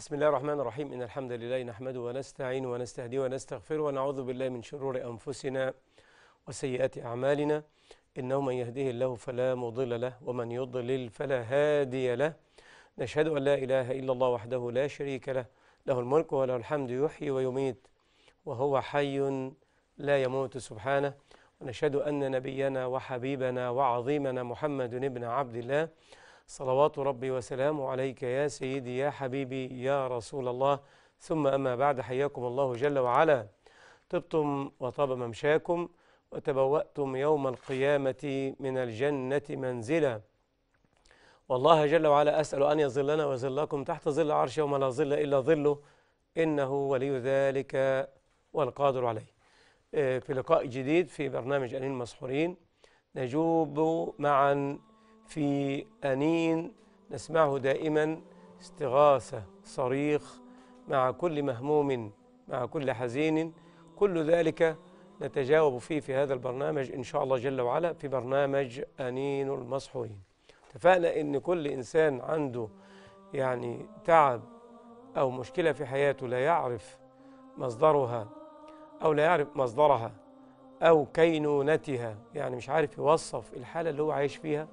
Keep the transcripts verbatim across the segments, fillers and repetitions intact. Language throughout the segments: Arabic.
بسم الله الرحمن الرحيم. إن الحمد لله نحمده ونستعينه ونستهديه ونستغفره ونعوذ بالله من شرور أنفسنا وسيئات أعمالنا، إنه من يهده الله فلا مضل له ومن يضلل فلا هادي له. نشهد أن لا إله إلا الله وحده لا شريك له، له الملك وله الحمد، يحيي ويميت وهو حي لا يموت سبحانه. ونشهد أن نبينا وحبيبنا وعظيمنا محمد بن عبد الله صلوات ربي وسلامه عليك يا سيدي يا حبيبي يا رسول الله. ثم أما بعد، حياكم الله جل وعلا. طبتم وطاب ممشاكم وتبوأتم يوم القيامة من الجنة منزلا. والله جل وعلا أسأل أن يظلنا وظلكم تحت ظل عرشه يوم لا ظل إلا ظله، إنه ولي ذلك والقادر عليه. في لقاء جديد في برنامج أنين مسحورين، نجوب معا في أنين نسمعه دائما، استغاثة، صريخ مع كل مهموم، مع كل حزين. كل ذلك نتجاوب فيه في هذا البرنامج إن شاء الله جل وعلا، في برنامج أنين المسحورين. اتفقنا إن كل إنسان عنده يعني تعب أو مشكلة في حياته لا يعرف مصدرها أو لا يعرف مصدرها أو كينونتها، يعني مش عارف يوصف الحالة اللي هو عايش فيها،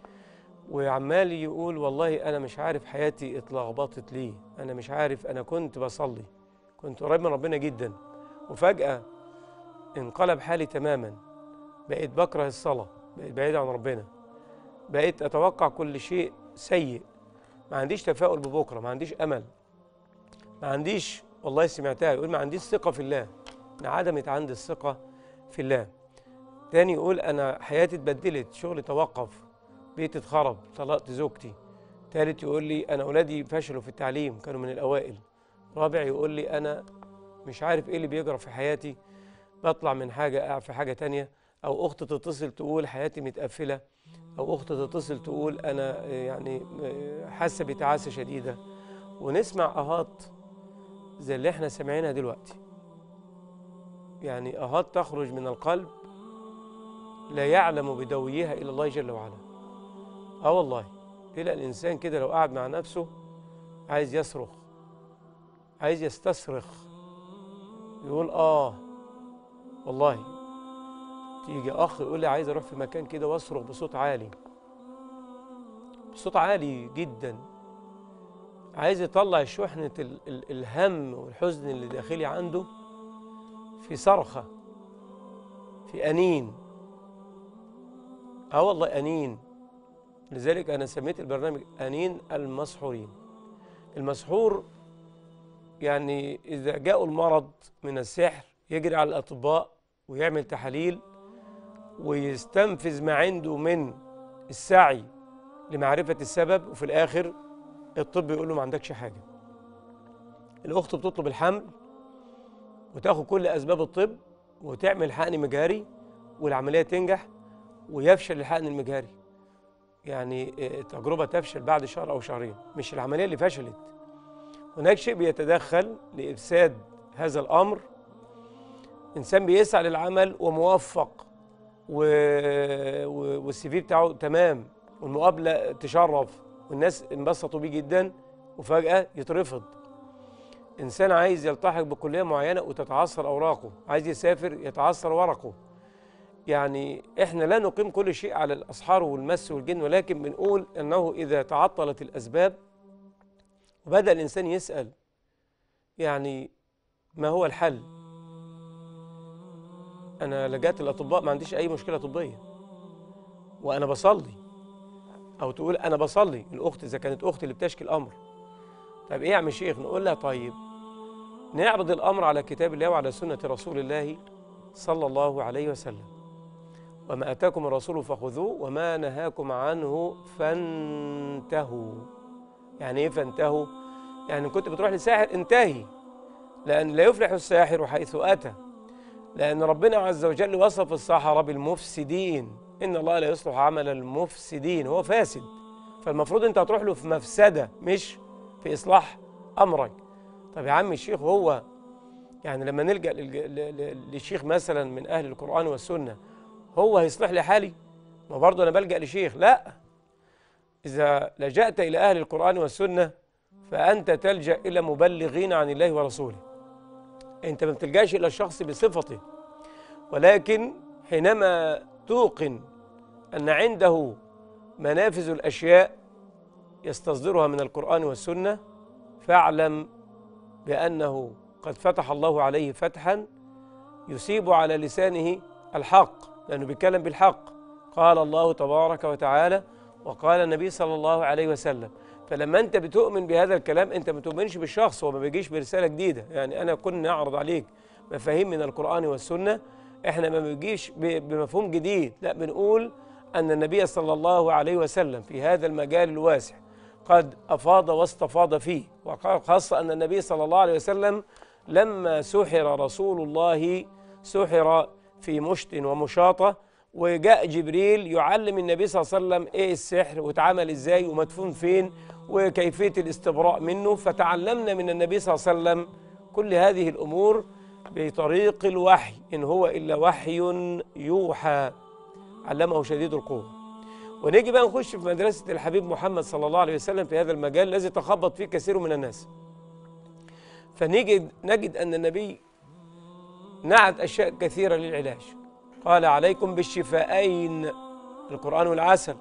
وعمال يقول والله أنا مش عارف حياتي اتلخبطت ليه، أنا مش عارف، أنا كنت بصلي، كنت قريب من ربنا جدا، وفجأة انقلب حالي تماما، بقيت بكره الصلاة، بقيت بعيد عن ربنا، بقيت أتوقع كل شيء سيء، ما عنديش تفاؤل ببكرة، ما عنديش أمل، ما عنديش، والله سمعتها يقول ما عنديش ثقة في الله، انعدمت عندي الثقة في الله. تاني يقول أنا حياتي اتبدلت، شغلي توقف، بيتي اتخرب، طلقت زوجتي. تالت يقول لي أنا أولادي فشلوا في التعليم، كانوا من الأوائل. رابع يقول لي أنا مش عارف إيه اللي بيجرى في حياتي، بطلع من حاجة في حاجة تانية. أو أخت تتصل تقول حياتي متقفلة، أو أخت تتصل تقول أنا يعني حاسة بتعاسة شديدة. ونسمع أهات زي اللي احنا سمعينها دلوقتي، يعني أهات تخرج من القلب لا يعلم بدويها إلا الله جل وعلا. آه والله، تلاقي الإنسان كده لو قعد مع نفسه عايز يصرخ، عايز يستصرخ، يقول آه والله. تيجي أخ يقول لي عايز أروح في مكان كده وأصرخ بصوت عالي، بصوت عالي جدا، عايز يطلع شحنة ال ال الهم والحزن اللي داخلي عنده في صرخة، في أنين. آه والله أنين. لذلك أنا سميت البرنامج أنين المسحورين. المسحور يعني إذا جاءوا المرض من السحر يجري على الأطباء ويعمل تحاليل ويستنفذ ما عنده من السعي لمعرفة السبب، وفي الآخر الطب يقول له ما عندكش حاجة. الأخت بتطلب الحمل وتاخد كل أسباب الطب وتعمل حقن مجاري والعملية تنجح، ويفشل الحقن المجاري، يعني التجربة تفشل بعد شهر أو شهرين، مش العملية اللي فشلت. هناك شيء بيتدخل لإفساد هذا الأمر. إنسان بيسعى للعمل وموفق و... و... والسي في بتاعه تمام والمقابلة تشرف والناس انبسطوا بيه جدا، وفجأة يترفض. إنسان عايز يلتحق بكلية معينة وتتعثر أوراقه، عايز يسافر يتعثر ورقه. يعني إحنا لا نقيم كل شيء على الأسحار والمس والجن، ولكن بنقول أنه إذا تعطلت الأسباب وبدأ الإنسان يسأل يعني ما هو الحل؟ أنا لجأت للأطباء ما عنديش أي مشكلة طبية وأنا بصلي، أو تقول أنا بصلي الأخت إذا كانت أختي اللي بتشكي الأمر. طيب إيه يا عم الشيخ؟ نقول لها طيب نعرض الأمر على كتاب الله وعلى سنة رسول الله صلى الله عليه وسلم. وما أتاكم الرسول فخذوه وما نهاكم عنه فانتهوا. يعني إيه فانتهوا؟ يعني كنت بتروح لساحر انتهي، لأن لا يفلح الساحر حيث أتى، لأن ربنا عز وجل وصف السحرة بالمفسدين، إن الله لا يصلح عمل المفسدين، هو فاسد، فالمفروض أنت هتروح له في مفسدة مش في إصلاح أمرك. طب يا عم الشيخ، هو يعني لما نلجأ للشيخ مثلا من أهل القرآن والسنة هو هيصلح لي حالي؟ ما برضه أنا بلجأ لشيخ؟ لا، إذا لجأت إلى أهل القرآن والسنة فأنت تلجأ إلى مبلغين عن الله ورسوله. أنت ما بتلجأش إلى الشخص بصفته، ولكن حينما توقن أن عنده منافذ الأشياء يستصدرها من القرآن والسنة، فاعلم بأنه قد فتح الله عليه فتحا يصيب على لسانه الحق، لأنه بيتكلم بالحق. قال الله تبارك وتعالى وقال النبي صلى الله عليه وسلم. فلما أنت بتؤمن بهذا الكلام أنت ما بتؤمنش بالشخص، هو ما بيجيش برسالة جديدة. يعني أنا كنا نعرض عليك مفاهيم من القرآن والسنة، إحنا ما بيجيش بمفهوم جديد، لا، بنقول أن النبي صلى الله عليه وسلم في هذا المجال الواسع قد أفاض واستفاض فيه، وخاصة أن النبي صلى الله عليه وسلم لما سحر رسول الله سحر في مشط ومشاطة، وجاء جبريل يعلم النبي صلى الله عليه وسلم إيه السحر واتعمل إزاي ومدفون فين وكيفية الاستبراء منه. فتعلمنا من النبي صلى الله عليه وسلم كل هذه الأمور بطريق الوحي، إن هو إلا وحي يوحى علمه شديد القوة. ونيجي بقى نخش في مدرسة الحبيب محمد صلى الله عليه وسلم في هذا المجال الذي تخبط فيه كثير من الناس. فنيجي نجد أن النبي نعت أشياء كثيرة للعلاج. قال عليكم بالشفاءين، القرآن والعسل.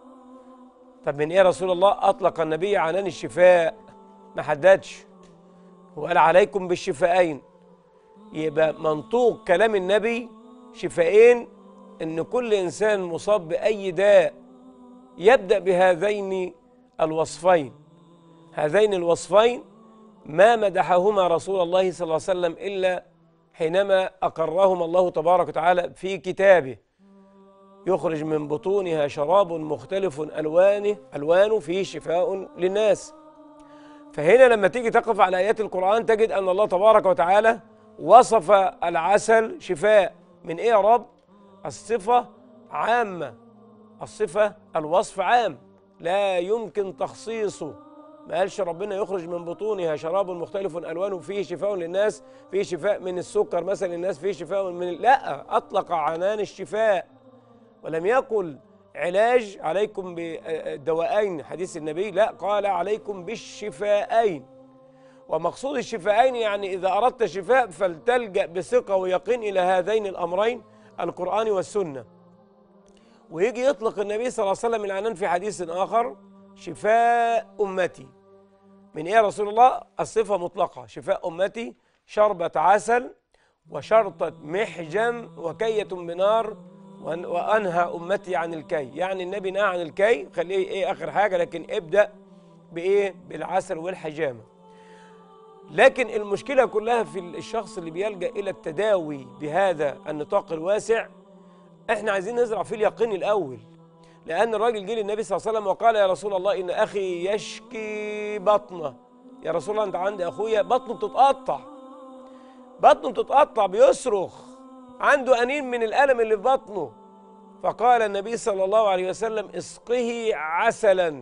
طب من إيه يا رسول الله؟ أطلق النبي عنان الشفاء، ما حددش، هو قال عليكم بالشفاءين. يبقى منطوق كلام النبي شفاءين، إن كل إنسان مصاب بأي داء يبدأ بهذين الوصفين. هذين الوصفين ما مدحهما رسول الله صلى الله عليه وسلم إلا حينما أقرهما الله تبارك وتعالى في كتابه: يخرج من بطونها شراب مختلف ألوانه ألوانه فيه شفاء للناس. فهنا لما تيجي تقف على آيات القرآن تجد أن الله تبارك وتعالى وصف العسل شفاء. من إيه يا رب؟ الصفة عامة، الصفة الوصف عام لا يمكن تخصيصه. ما قالش ربنا يخرج من بطونها شراب مختلف ألوانه فيه شفاء للناس، فيه شفاء من السكر مثلا للناس، فيه شفاء من، لا، أطلق عنان الشفاء ولم يقل علاج عليكم بالدواءين حديث النبي، لا، قال عليكم بالشفاءين. ومقصود الشفاءين يعني إذا أردت شفاء فلتلجأ بثقة ويقين إلى هذين الأمرين، القرآن والسنة. ويجي يطلق النبي صلى الله عليه وسلم العنان في حديث آخر: شفاء أمتي. من إيه يا رسول الله؟ الصفة مطلقة: شفاء أمتي شربة عسل وشرطة محجم وكية بنار وأنهى أمتي عن الكي. يعني النبي نهى عن الكي، خليه إيه آخر حاجة، لكن ابدأ بإيه؟ بالعسل والحجامة. لكن المشكلة كلها في الشخص اللي بيلجأ إلى التداوي بهذا النطاق الواسع. إحنا عايزين نزرع فيه اليقين الأول، لأن الراجل جه للنبي صلى الله عليه وسلم وقال: يا رسول الله إن أخي يشكي بطنه. يا رسول الله أنت عندي أخويا بطنه بتتقطع، بطنه بتتقطع، بيصرخ، عنده أنين من الألم اللي في بطنه. فقال النبي صلى الله عليه وسلم: اسقه عسلا.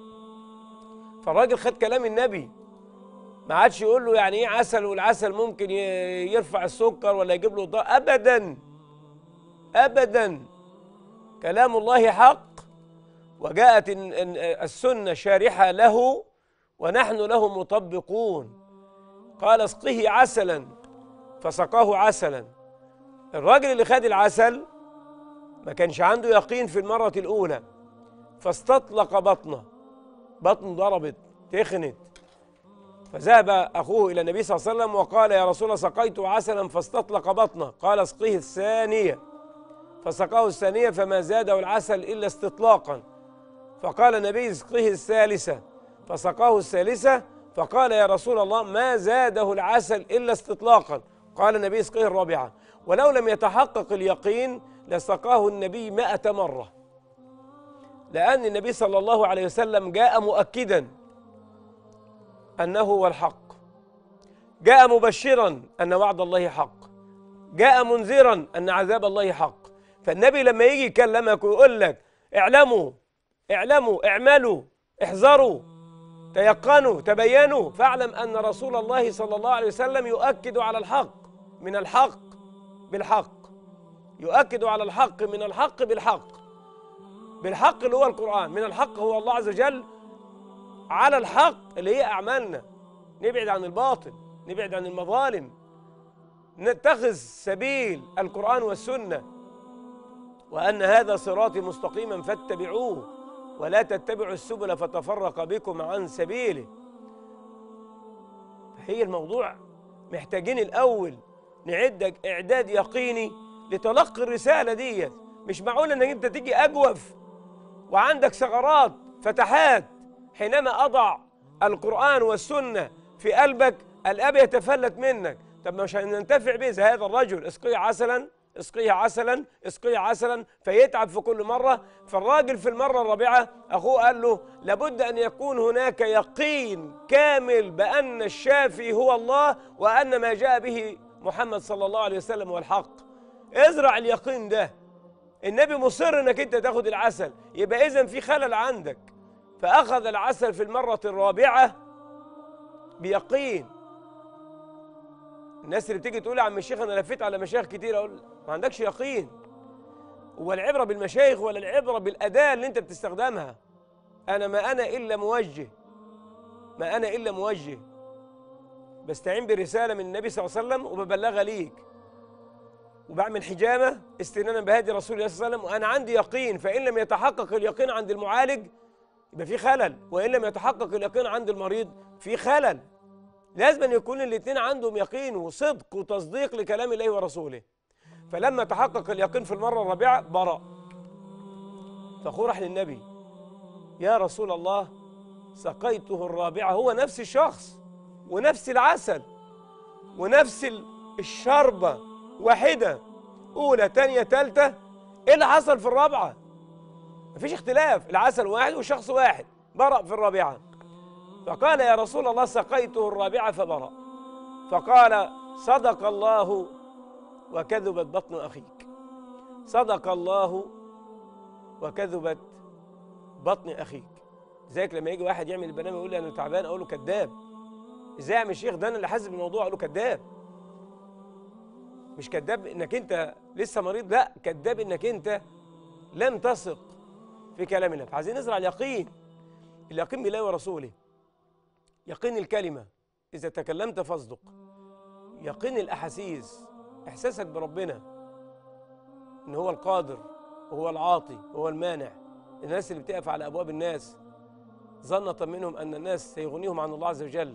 فالراجل خد كلام النبي، ما عادش يقول له يعني إيه عسل، والعسل ممكن يرفع السكر ولا يجيب له ضغط، أبدا أبدا. كلام الله حق، وجاءت السنة شارحة له ونحن له مطبقون. قال: اسقه عسلا، فسقاه عسلا. الراجل اللي خد العسل ما كانش عنده يقين في المرة الأولى، فاستطلق بطنه، بطنه ضربت تخنت. فذهب أخوه إلى النبي صلى الله عليه وسلم وقال: يا رسول الله سقيت عسلا فاستطلق بطنه. قال: اسقه الثانية. فسقاه الثانية فما زاده العسل إلا استطلاقا. فقال النبي: اسقه الثالثة. فسقاه الثالثة. فقال: يا رسول الله ما زاده العسل إلا استطلاقا. قال النبي: اسقه الرابعة. ولو لم يتحقق اليقين لسقاه النبي مائة مرة، لأن النبي صلى الله عليه وسلم جاء مؤكدا أنه هو الحق، جاء مبشرا أن وعد الله حق، جاء منذرا أن عذاب الله حق. فالنبي لما يجي يكلمك ويقول لك: اعلموا اعلموا اعملوا احذروا تيقنوا تبينوا، فاعلم أن رسول الله صلى الله عليه وسلم يؤكد على الحق من الحق بالحق، يؤكد على الحق من الحق بالحق، بالحق اللي هو القرآن، من الحق هو الله عز وجل، على الحق اللي هي أعمالنا، نبعد عن الباطل، نبعد عن المظالم، نتخذ سبيل القرآن والسنة، وأن هذا صراطي مستقيما فاتبعوه ولا تتبعوا السبل فتفرق بكم عن سبيله. هي الموضوع محتاجين الأول نعدك إعداد يقيني لتلقي الرسالة دي. مش معقول أنك أنت تيجي أجوف وعندك ثغرات فتحات. حينما أضع القرآن والسنة في قلبك الأب يتفلت منك. طب مش هننتفع به زي هذا الرجل، اسقيه عسلا اسقيه عسلا اسقيه عسلا، فيتعب في كل مرة. فالراجل في المرة الرابعة أخوه قال له لابد أن يكون هناك يقين كامل بأن الشافي هو الله وأن ما جاء به محمد صلى الله عليه وسلم هو الحق. ازرع اليقين ده. النبي مصر انك انت تاخد العسل، يبقى اذا في خلل عندك. فأخذ العسل في المرة الرابعة بيقين. الناس اللي بتيجي تقول يا عم الشيخ انا لفيت على مشايخ كتير، اقول ما عندكش يقين. هو العبرة بالمشايخ ولا العبرة بالأداة اللي انت بتستخدمها؟ انا ما انا الا موجه، ما انا الا موجه، بستعين برسالة من النبي صلى الله عليه وسلم وببلغها ليك، وبعمل حجامة استنانا بهدي رسول الله صلى الله عليه وسلم، وأنا عندي يقين. فإن لم يتحقق اليقين عند المعالج يبقى في خلل، وإن لم يتحقق اليقين عند المريض في خلل. لازم أن يكون الاثنين عندهم يقين وصدق وتصديق لكلام الله ورسوله. فلما تحقق اليقين في المرة الرابعة برأ. فأخوه راح للنبي، يا رسول الله سقيته الرابعة، هو نفس الشخص ونفس العسل ونفس الشربة واحدة، أولى تانية تالتة، إيه اللي حصل في الرابعة؟ مفيش اختلاف، العسل واحد والشخص واحد، برأ في الرابعة. فقال يا رسول الله سقيته الرابعة فبرأ. فقال صدق الله وكذبت بطن أخيك، صدق الله وكذبت بطن أخيك. لذلك لما يجي واحد يعمل البرنامج يقول لي أنا تعبان، أقول له كذاب. إزاي يا عم الشيخ؟ ده أنا اللي حاسس بالموضوع. أقول له كذاب. مش كذاب انك انت لسه مريض، لا، كذاب انك انت لم تثق في كلام الله. فعايزين نزرع اليقين، اليقين بالله ورسوله، يقين الكلمة إذا تكلمت فاصدق، يقين الأحاسيس، إحساسك بربنا إن هو القادر وهو العاطي وهو المانع. الناس اللي بتقف على أبواب الناس ظنة منهم أن الناس سيغنيهم عن الله عز وجل،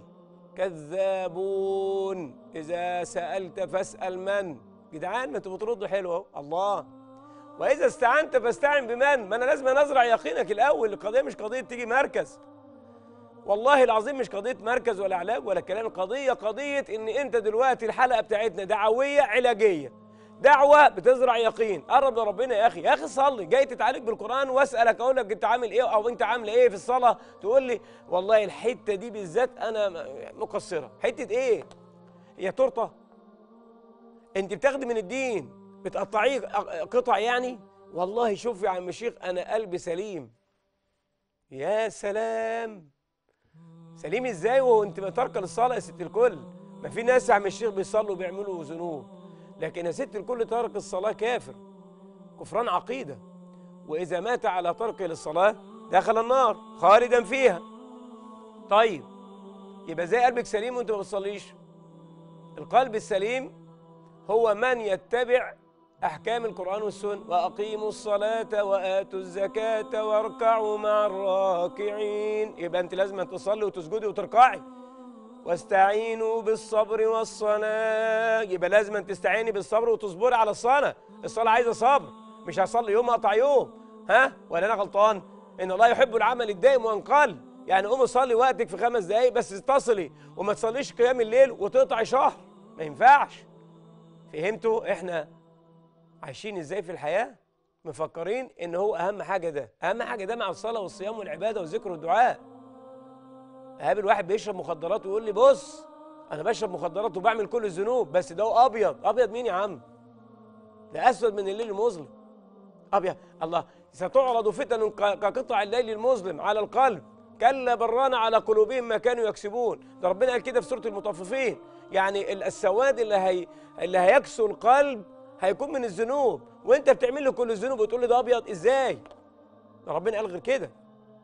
كذابون. إذا سألت فاسأل من. جدعان ما انتوا بتردوا حلو اهو، الله. وإذا استعنت فاستعن بمن. ما أنا لازم نزرع يقينك الأول. القضية مش قضية تيجي مركز، والله العظيم مش قضية مركز ولا علاج ولا كلام. القضية قضية إن أنت دلوقتي الحلقة بتاعتنا دعوية علاجية، دعوة بتزرع يقين. قرب لربنا يا أخي، يا أخي صلي. جاي تتعالج بالقرآن وأسألك أقول لك أنت عامل إيه أو أنت عاملة إيه في الصلاة، تقول لي والله الحتة دي بالذات أنا مقصرة. حتة إيه؟ هي تورتة؟ أنت بتاخدي من الدين بتقطعيه قطع يعني؟ والله شوف يا عم الشيخ أنا قلبي سليم. يا سلام، سليم إزاي وأنت تاركة للصلاة يا ست الكل؟ ما في ناس يا عم الشيخ بيصلوا وبيعملوا ذنوب، لكن يا ست الكل تارك الصلاة كافر، كفران عقيدة. وإذا مات على تركه للصلاة دخل النار خالدا فيها. طيب يبقى زي قلبك سليم وأنت ما بتصليش؟ القلب السليم هو من يتبع أحكام القرآن والسنة. وأقيموا الصلاة وآتوا الزكاة واركعوا مع الراكعين. يبقى أنت لازم تصلي وتسجدي وتركعي. واستعينوا بالصبر والصلاة. يبقى لازم تستعيني بالصبر وتصبري على الصلاة. الصلاة عايزة صبر، مش هصلي يوم أقطع يوم. ها؟ ولا أنا غلطان؟ إن الله يحب العمل الدائم وإن قل. يعني قوم صلي وقتك في خمس دقايق بس اتصلي، وما تصليش قيام الليل وتقطعي شهر، ما ينفعش. فهمتوا احنا عايشين ازاي في الحياة؟ مفكرين ان هو اهم حاجة ده، اهم حاجة ده مع الصلاة والصيام والعبادة والذكر والدعاء. قابل واحد بيشرب مخدرات ويقول لي بص انا بشرب مخدرات وبعمل كل الذنوب، بس ده هو ابيض. ابيض مين يا عم؟ ده اسود من الليل المظلم. ابيض الله. ستعرض فتن كقطع الليل المظلم على القلب، كلا بران على قلوبهم ما كانوا يكسبون. ده ربنا قال كده في سورة المطففين. يعني السواد اللي هي اللي هيكسو القلب هيكون من الذنوب، وانت بتعمل له كل الذنوب وتقول لي ده ابيض ازاي؟ ربنا قال غير كده.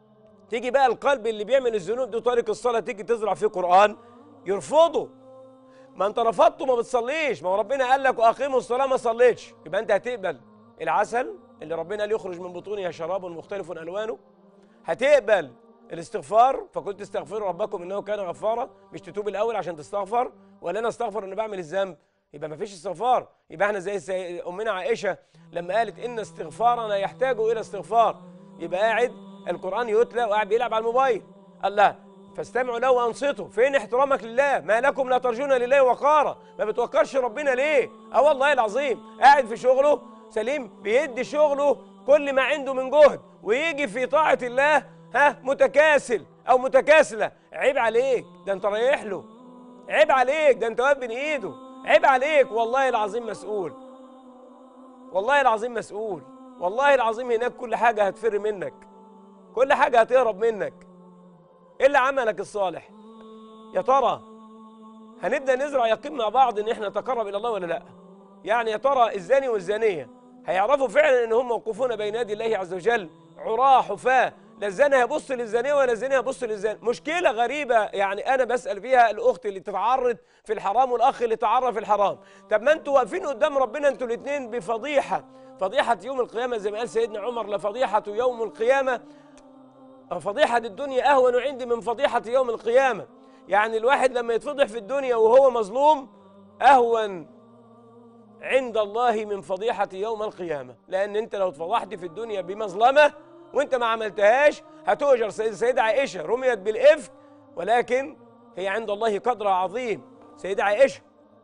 تيجي بقى القلب اللي بيعمل الذنوب دي طريق الصلاة تيجي تزرع فيه قرآن يرفضه. ما انت رفضته ما بتصليش، ما هو ربنا قال لك واقيموا الصلاة ما صليتش، يبقى انت هتقبل العسل اللي ربنا قال يخرج من بطونها شراب مختلف ألوانه؟ هتقبل الاستغفار فقلت استغفروا ربكم انه كان غفارا؟ مش تتوب الاول عشان تستغفر؟ ولا انا استغفر ان بعمل الذنب؟ يبقى ما فيش استغفار. يبقى احنا زي امنا عائشه لما قالت ان استغفارنا يحتاج الى استغفار، يبقى قاعد القران يتلى وقاعد بيلعب على الموبايل. الله فاستمعوا له وانصتوا. فين احترامك لله؟ ما لكم لا ترجون لله وقارا؟ ما بتوكرش ربنا ليه؟ اه والله العظيم قاعد في شغله سليم بيدي شغله كل ما عنده من جهد، ويجي في طاعه الله ها متكاسل او متكاسله. عيب عليك، ده انت رايح له. عيب عليك، ده انت واقف بين ايده. عيب عليك، والله العظيم مسؤول. والله العظيم مسؤول. والله العظيم هناك كل حاجه هتفر منك، كل حاجه هتهرب منك الا عملك الصالح. يا ترى هنبدا نزرع يقين مع بعض ان احنا نتقرب الى الله ولا لا؟ يعني يا ترى الزاني والزانيه هيعرفوا فعلا ان هم موقوفون بين يدي الله عز وجل عراة حفاة؟ لا الزاني هيبص للزانيه ولا الزانيه هيبص للزاني. مشكله غريبه يعني انا بسال فيها الاخت اللي تتعرض في الحرام والاخ اللي تعرض في الحرام. طب ما انتوا واقفين قدام ربنا انتوا الاثنين بفضيحه، فضيحه يوم القيامه زي ما قال سيدنا عمر: لفضيحه يوم القيامه فضيحه الدنيا اهون عندي من فضيحه يوم القيامه. يعني الواحد لما يتفضح في الدنيا وهو مظلوم اهون عند الله من فضيحه يوم القيامه، لان انت لو اتفضحت في الدنيا بمظلمه وانت ما عملتهاش هتؤجر. سيدة عائشة رميت بالإفك ولكن هي عند الله قدر عظيم، سيدة عائشة.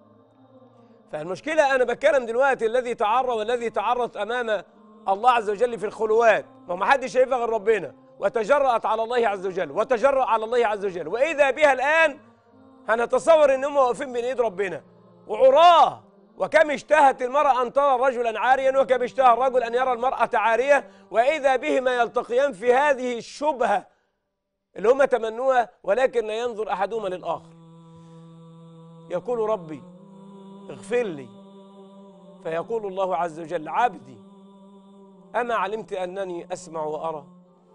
فالمشكلة أنا بتكلم دلوقتي الذي تعرض والذي تعرض أمام الله عز وجل في الخلوات، ما حدش شايفها غير ربنا، وتجرأت على الله عز وجل وتجرأ على الله عز وجل، وإذا بها الآن هنتصور إن هم واقفين بين إيد ربنا وعراه. وكم اشتهت المرأة أن ترى رجلا عاريا، وكم اشتهى الرجل أن يرى المرأة عارية، وإذا بهما يلتقيان في هذه الشبهة اللي هم تمنوها، ولكن لا ينظر أحدهما للآخر. يقول ربي اغفر لي، فيقول الله عز وجل: عبدي أما علمت أنني أسمع وأرى؟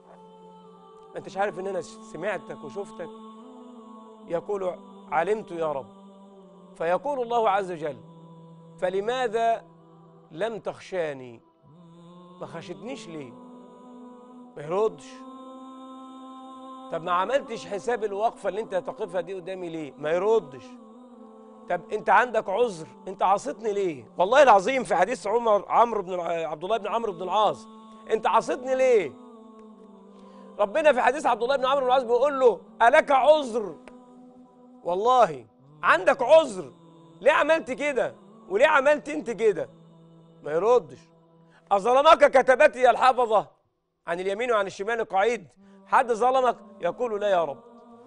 ما أنتش عارف أن أنا سمعتك وشفتك؟ يقول: علمت يا رب. فيقول الله عز وجل: فلماذا لم تخشاني؟ ما خشتنيش ليه؟ ما يردش. طب ما عملتش حساب الوقفة اللي انت هتقفها دي قدامي ليه؟ ما يردش. طب انت عندك عذر، انت عصيتني ليه؟ والله العظيم في حديث عمر عمرو بن عبد الله بن عمرو بن العاص: انت عصيتني ليه؟ ربنا في حديث عبد الله بن عمرو بن العاص بيقول له: ألك عذر؟ والله عندك عذر، ليه عملت كده؟ وليه عملت انت كده؟ ما يردش. أظلمك كتبتي الحافظة عن اليمين وعن الشمال قعيد؟ حد ظلمك؟ يقول: لا يا رب.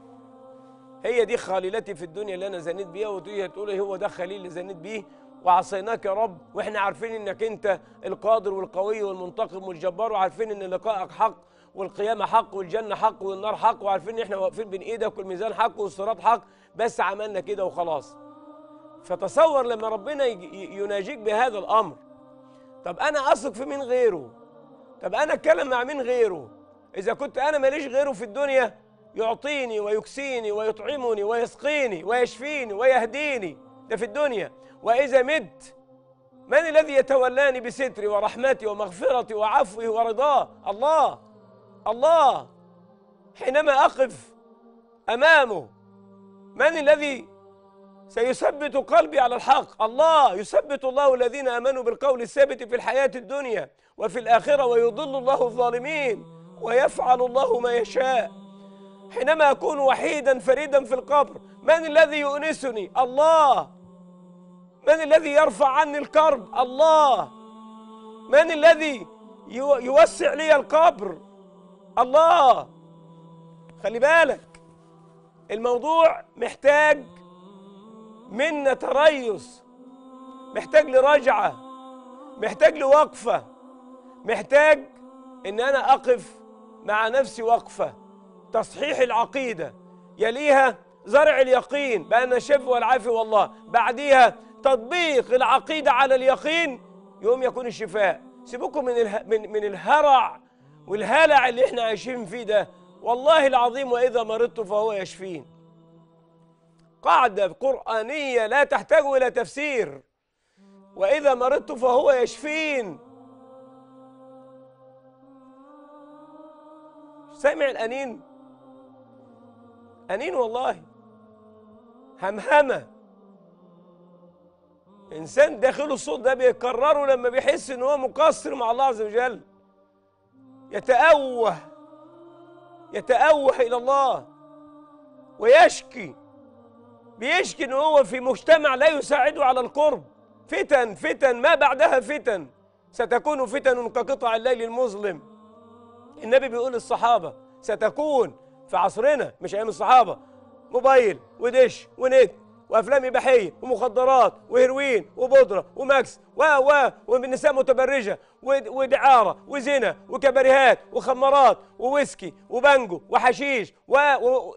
هي دي خليلتي في الدنيا اللي انا زنيت بيها، ودي تقول هو ده خليل اللي زنيت بيه، وعصيناك يا رب، واحنا عارفين انك انت القادر والقوي والمنتقم والجبار، وعارفين ان لقائك حق، والقيامه حق، والجنه حق، والنار حق، وعارفين ان احنا واقفين بين ايدك، والميزان حق، والصراط حق، بس عملنا كده وخلاص. فتصور لما ربنا يناجيك بهذا الامر. طب انا اثق في مين غيره؟ طب انا اتكلم مع مين غيره؟ اذا كنت انا ماليش غيره في الدنيا يعطيني ويكسيني ويطعمني ويسقيني ويشفيني ويهديني، ده في الدنيا. واذا مت من الذي يتولاني بستري ورحمتي ومغفرتي وعفوه ورضاه؟ الله. الله حينما اقف امامه من الذي سيثبت قلبي على الحق؟ الله. يثبت الله الذين امنوا بالقول الثابت في الحياه الدنيا وفي الاخره، ويضل الله الظالمين، ويفعل الله ما يشاء. حينما اكون وحيدا فريدا في القبر من الذي يؤنسني؟ الله. من الذي يرفع عني الكرب؟ الله. من الذي يوسع لي القبر؟ الله. خلي بالك الموضوع محتاج منا تريث، محتاج لرجعة، محتاج لوقفة، محتاج ان انا اقف مع نفسي وقفة تصحيح العقيدة، يليها زرع اليقين بأن الشفاء والعافية والله، بعديها تطبيق العقيدة على اليقين يوم يكون الشفاء. سيبكم من اله... من من الهرع والهلع اللي احنا عايشين فيه ده، والله العظيم وإذا مرضت فهو يشفين. قاعدة قرآنية لا تحتاج إلى تفسير. وإذا مرضت فهو يشفين. سامع الأنين؟ أنين والله، همهمة. إنسان داخله الصوت ده بيكرره لما بيحس إن هو مقصر مع الله عز وجل، يتأوه يتأوه إلى الله ويشكي، بيشكي إن هو في مجتمع لا يساعده على القرب. فتن فتن ما بعدها فتن، ستكون فتن كقطع الليل المظلم. النبي بيقول للصحابة ستكون في عصرنا، مش أيام الصحابة، موبايل ودش ونت وأفلام إباحية ومخدرات وهيروين وبودرة وماكس و و ونساء متبرجة ودعارة وزنا وكباريهات وخمرات وويسكي وبانجو وحشيش و, و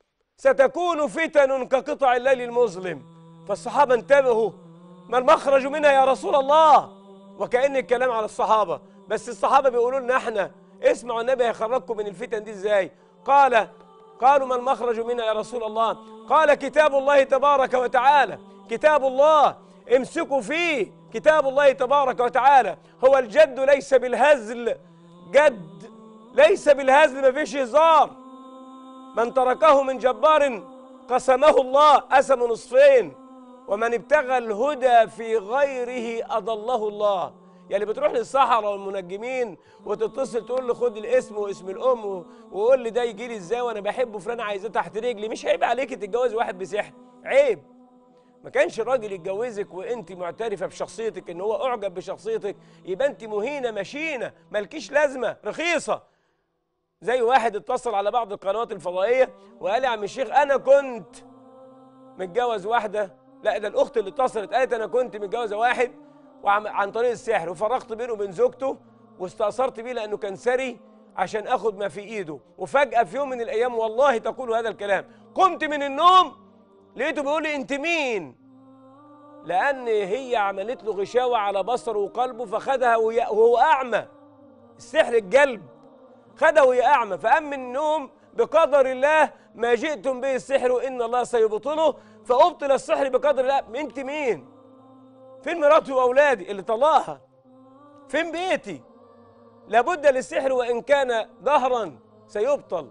ستكون فتن كقطع الليل المظلم. فالصحابة انتبهوا، ما المخرج منها يا رسول الله؟ وكأن الكلام على الصحابة، بس الصحابة بيقولوا لنا احنا اسمعوا النبي هيخرجكم من الفتن دي ازاي. قال قالوا ما المخرج منها يا رسول الله؟ قال كتاب الله تبارك وتعالى. كتاب الله امسكوا فيه، كتاب الله تبارك وتعالى هو الجد ليس بالهزل، جد ليس بالهزل، ما فيش هزار. من تركه من جبار قسمه الله، قسم نصفين. ومن ابتغى الهدى في غيره أضله الله. يعني بتروح للصحراء والمنجمين وتتصل تقول له خد الاسم واسم الام وقول لي ده يجي لي ازاي وانا بحبه فلان عايزاه تحت رجلي. مش عيب عليك تتجوز واحد بسحر؟ عيب. ما كانش الراجل يتجوزك وانت معترفه بشخصيتك ان هو اعجب بشخصيتك، يبقى انت مهينه مشينه مالكيش لازمه رخيصه. زي واحد اتصل على بعض القنوات الفضائيه وقال لي يا عم الشيخ انا كنت متجوز واحده، لا ده الاخت اللي اتصلت قالت انا كنت متجوزه واحد وعن طريق السحر وفرقت بينه وبين زوجته واستأثرت بيه لأنه كان ثري عشان أخذ ما في إيده، وفجأة في يوم من الأيام والله تقول هذا الكلام قمت من النوم لقيته بيقول لي أنت مين؟ لأن هي عملت له غشاوة على بصره وقلبه فخدها وهو أعمى. السحر الجلب خدها وهي أعمى، فقام من النوم بقدر الله ما جئتم به السحر وإن الله سيبطله، فأبطل السحر بقدر الله. أنت مين؟ فين مراتي وأولادي اللي طلقها؟ فين بيتي؟ لابد للسحر وإن كان دهرا سيبطل،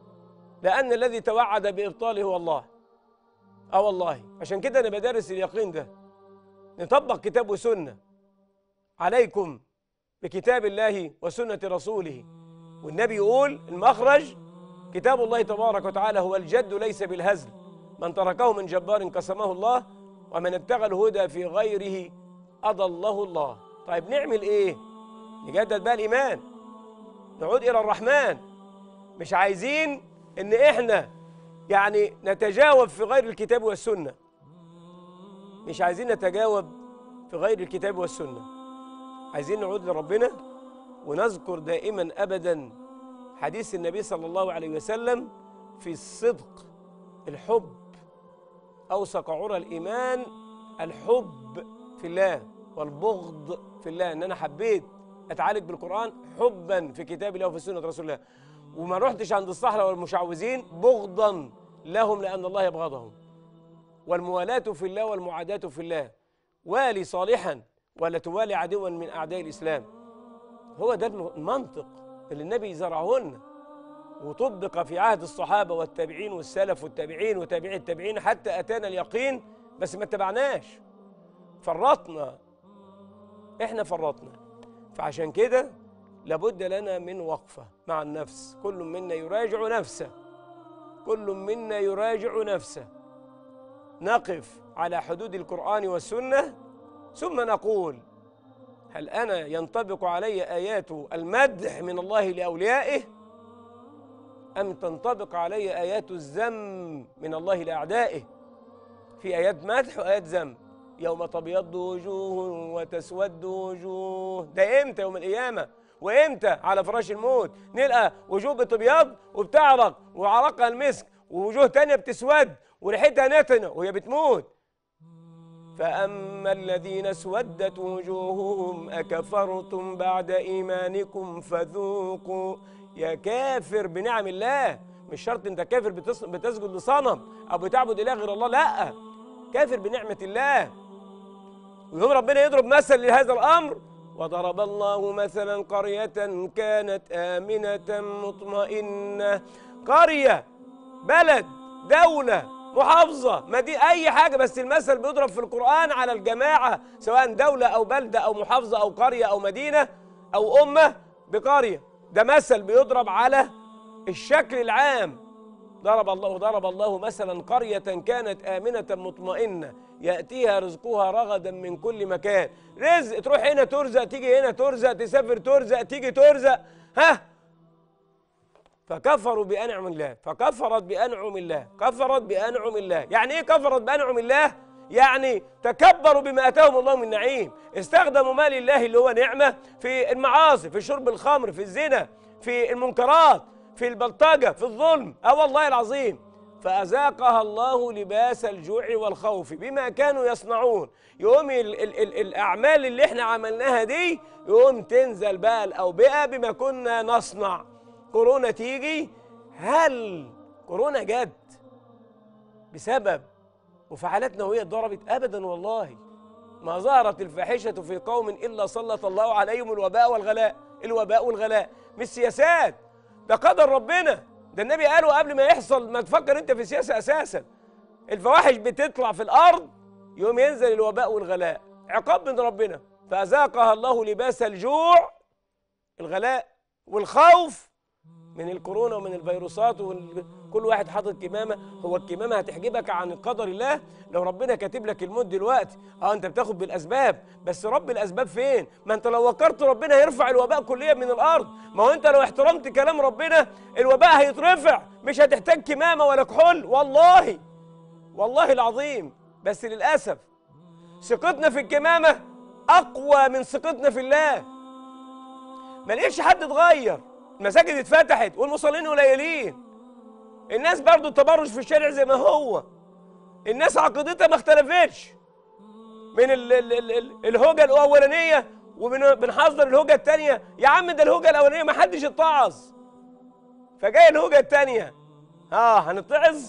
لأن الذي توعد بإبطاله هو الله. آه والله، عشان كده أنا بدرس اليقين ده، نطبق كتاب وسنة. عليكم بكتاب الله وسنة رسوله. والنبي يقول المخرج كتاب الله تبارك وتعالى هو الجد ليس بالهزل، من تركه من جبار قسمه الله، ومن ابتغى الهدى في غيره أضله الله. طيب نعمل إيه؟ نجدد بقى الإيمان، نعود إلى الرحمن. مش عايزين إن إحنا يعني نتجاوب في غير الكتاب والسنة، مش عايزين نتجاوب في غير الكتاب والسنة، عايزين نعود لربنا ونذكر دائما أبدا حديث النبي صلى الله عليه وسلم في الصدق. الحب أوثق عرى الإيمان، الحب في الله والبغض في الله. إن أنا حبيت أتعالج بالقرآن حبا في كتاب الله وفي سنة رسول الله، وما رحتش عند الصحراء والمشعوذين بغضا لهم لأن الله يبغضهم. والموالاة في الله والمعاداة في الله. والي صالحا ولا توالي عدوا من أعداء الإسلام. هو ده المنطق اللي النبي زرعه لنا وطبق في عهد الصحابة والتابعين والسلف والتابعين وتابعي التابعين حتى أتانا اليقين، بس ما اتبعناش، فرطنا، احنا فرطنا. فعشان كده لابد لنا من وقفة مع النفس. كل منا يراجع نفسه، كل منا يراجع نفسه. نقف على حدود القرآن والسنة ثم نقول هل أنا ينطبق علي آيات المدح من الله لأوليائه أم تنطبق علي آيات الذم من الله لأعدائه؟ في آيات مدح وآيات ذم. يوم تبيض وجوه وتسود وجوه، ده إمتى؟ يوم القيامة. وإمتى؟ على فراش الموت نلقى وجوه بتبيض وبتعرق وعرقها المسك، ووجوه تانية بتسود وريحتها نتنة وهي بتموت. فأما الذين اسودت وجوههم أكفرتم بعد إيمانكم فذوقوا يا كافر بنعم الله. مش شرط انت كافر بتسجد لصنم او بتعبد اله غير الله، لا، كافر بنعمة الله. ويوم ربنا يضرب مثل لهذا الامر: وضرب الله مثلا قرية كانت آمنة مطمئنة. قرية، بلد، دولة، محافظة، مدينة، أي حاجة، بس المثل بيضرب في القرآن على الجماعة، سواء دولة أو بلدة أو محافظة أو قرية أو مدينة أو أمة بقرية. ده مثل بيضرب على الشكل العام. ضرب الله ضرب الله مثلا قرية كانت آمنة مطمئنة يأتيها رزقها رغدا من كل مكان. رزق، تروح هنا ترزق، تيجي هنا ترزق، تسافر ترزق، تيجي ترزق. ها، فكفروا بأنعم الله، فكفرت بأنعم الله، كفرت بأنعم الله. يعني إيه كفرت بأنعم الله؟ يعني تكبروا بما آتاهم الله من نعيم، استخدموا مال الله اللي هو نعمة في المعاصي، في شرب الخمر، في الزنا، في المنكرات، في البلطجة، في الظلم. اه والله العظيم. فأذاقها الله لباس الجوع والخوف بما كانوا يصنعون. يقوم ال ال ال الأعمال اللي احنا عملناها دي يقوم تنزل بقى الأوبئة بما كنا نصنع. كورونا تيجي، هل كورونا جت بسبب مفاعلات نووية ضربت؟ أبدا والله. ما ظهرت الفاحشة في قوم إلا سلط الله عليهم الوباء والغلاء. الوباء والغلاء مش سياسات، ده قدر ربنا. ده النبي قاله قبل ما يحصل ما تفكر انت في سياسة اساسا. الفواحش بتطلع في الارض يوم ينزل الوباء والغلاء، عقاب من ربنا. فأذاقها الله لباس الجوع، الغلاء، والخوف من الكورونا ومن الفيروسات، وكل واحد حاطط كمامه. هو الكمامه هتحجبك عن قدر الله؟ لو ربنا كاتب لك الموت دلوقتي، اه انت بتاخد بالاسباب، بس رب الاسباب فين؟ ما انت لو وكرت ربنا هيرفع الوباء كليا من الارض. ما هو انت لو احترمت كلام ربنا الوباء هيترفع، مش هتحتاج كمامه ولا كحول. والله والله العظيم. بس للاسف ثقتنا في الكمامه اقوى من ثقتنا في الله. ما لقيتش حد اتغير، المساجد اتفتحت والمصلين قليلين، الناس برضو التبرج في الشارع زي ما هو، الناس عقيدتها ما اختلفتش من ال ال ال ال الهوجه الاولانيه وبنحذر الهوجه الثانيه. يا عم ده الهوجه الاولانيه ما حدش اتعظ، فجاي الهوجه الثانيه اه هنتعظ.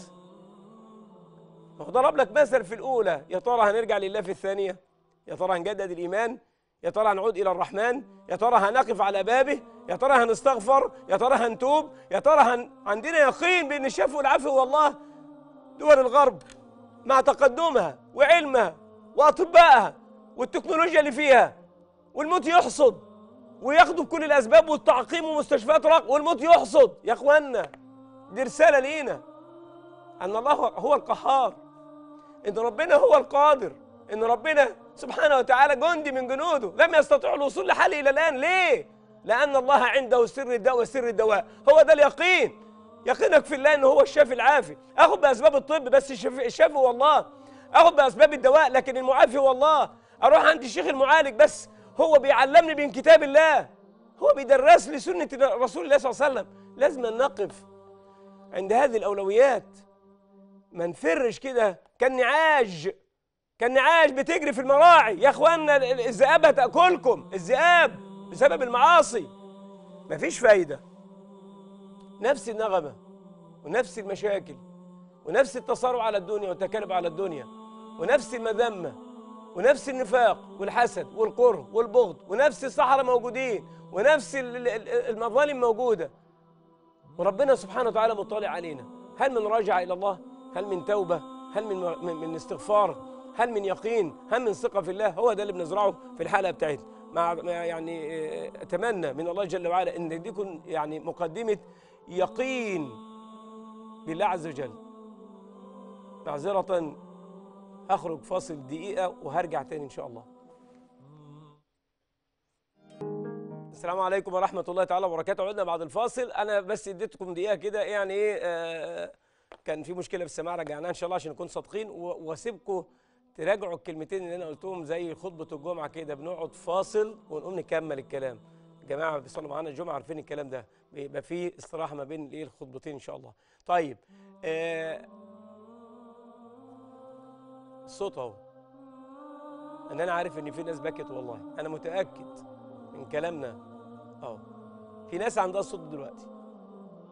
ضرب لك مثل في الاولى، يا ترى هنرجع لله في الثانيه؟ يا ترى هنجدد الايمان؟ يا ترى هنعود الى الرحمن؟ يا ترى هنقف على بابه؟ يا ترى هنستغفر؟ يا ترى هنتوب؟ يا ترى هن... عندنا يقين بان الشفاء والعافيه والله. دول الغرب مع تقدمها وعلمها واطبائها والتكنولوجيا اللي فيها، والموت يحصد وياخدوا بكل الاسباب والتعقيم ومستشفيات رق، والموت يحصد. يا اخوانا دي رساله لينا ان الله هو القهار، ان ربنا هو القادر، ان ربنا سبحانه وتعالى جندي من جنوده لم يستطيعوا الوصول لحل الى الان. ليه؟ لان الله عنده سر الداء وسر الدواء. هو ده اليقين، يقينك في الله ان هو الشافي العافي. اخذ باسباب الطب بس الشافي, الشافي هو الله، اخذ باسباب الدواء لكن المعافي هو الله. اروح عند الشيخ المعالج بس هو بيعلمني من كتاب الله، هو بيدرس لي سنه رسول الله صلى الله عليه وسلم. لازم نقف عند هذه الاولويات، ما نفرش كده كالنعاج، كالنعاج بتجري في المراعي. يا اخوانا الذئاب هتاكلكم، الذئاب بسبب المعاصي. مفيش فايده. نفس النغمه ونفس المشاكل ونفس التصارع على الدنيا والتكالب على الدنيا ونفس المذمه ونفس النفاق والحسد والكره والبغض ونفس السحره موجودين ونفس المظالم موجوده، وربنا سبحانه وتعالى مطلع علينا. هل من راجع الى الله؟ هل من توبه؟ هل من من, من استغفار؟ هل من يقين؟ هل من ثقه في الله؟ هو ده اللي بنزرعه في الحلقه بتاعتنا. مع يعني اتمنى من الله جل وعلا ان دي تكون يعني مقدمه يقين بالله عز وجل. معذره هخرج فاصل دقيقه وهرجع تاني ان شاء الله. السلام عليكم ورحمه الله تعالى وبركاته. عدنا بعد الفاصل. انا بس اديتكم دقيقه كده يعني ايه آه كان في مشكله في السماع، رجعناها ان شاء الله عشان نكون صادقين، واسيبكم تراجعوا الكلمتين اللي انا قلتهم زي خطبه الجمعه كده. بنقعد فاصل ونقوم نكمل الكلام. الجماعه بيصلوا معانا الجمعه عارفين الكلام ده، بيبقى فيه استراحه ما بين الايه الخطبتين ان شاء الله. طيب آه الصوت اهو، ان انا عارف ان في ناس بكت، والله انا متاكد من كلامنا اهو في ناس عندها الصوت دلوقتي.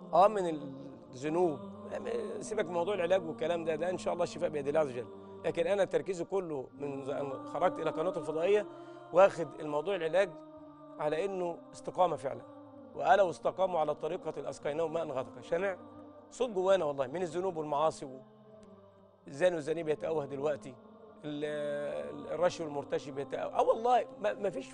اه من الذنوب. سيبك من موضوع العلاج والكلام ده، ده ان شاء الله الشفاء بيد الله عز وجل. لكن انا تركيزي كله من أن خرجت الى قناه الفضائيه واخد الموضوع العلاج على انه استقامه فعلا. وألا استقاموا على طريقه الاسقيناهم ماء غدقا. شمع صوت جوانا والله من الذنوب والمعاصي. الزاني والزانيه بيتأوه دلوقتي، الرشي والمرتشي بيتأوه. اه والله ما فيش.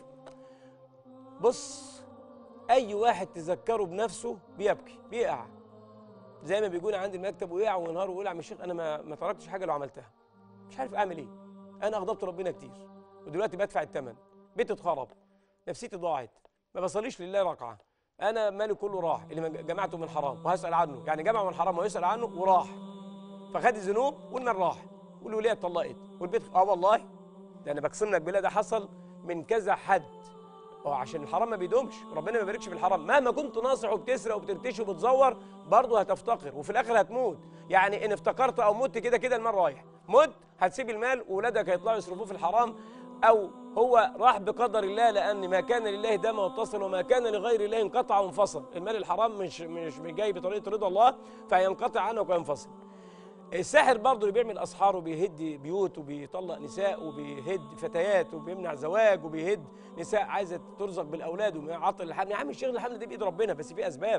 بص، اي واحد تذكره بنفسه بيبكي بيقع، زي ما بيقول عندي المكتب ويقع وينهار ويقول عم الشيخ انا ما ما تركتش حاجه لو عملتها، مش عارف اعمل ايه. انا اغضبت ربنا كتير ودلوقتي بدفع الثمن. بيتي اتخرب، نفسيتي ضاعت، ما بصليش لله ركعه، انا مالي كله راح اللي جمعته من حرام وهسال عنه، يعني جمع من حرام ويسال عنه وراح، فخد الذنوب والمال راح والوليه اتطلقت والبيت. اه والله ده انا بقسم لك بالله، ده حصل من كذا حد. اه عشان الحرام ما بيدومش، ربنا ما بيباركش في الحرام. مهما كنت ناصح وبتسرق وبترتشي وبتزور برضه هتفتقر وفي الاخر هتموت. يعني ان افتقرت او مت كده كده المال رايح. مت هتسيب المال واولادك هيطلعوا يصرفوه في الحرام، او هو راح بقدر الله، لان ما كان لله دام واتصل وما كان لغير الله انقطع وانفصل. المال الحرام مش مش جاي بطريقه رضا الله فينقطع عنك وينفصل. الساحر برضه اللي بيعمل اسحار وبيهد بيوت وبيطلق نساء وبيهد فتيات وبيمنع زواج وبيهد نساء عايزه ترزق بالاولاد ويعطل الحمل. يا عم الشيخ الحمل دي بايد ربنا، بس في اسباب،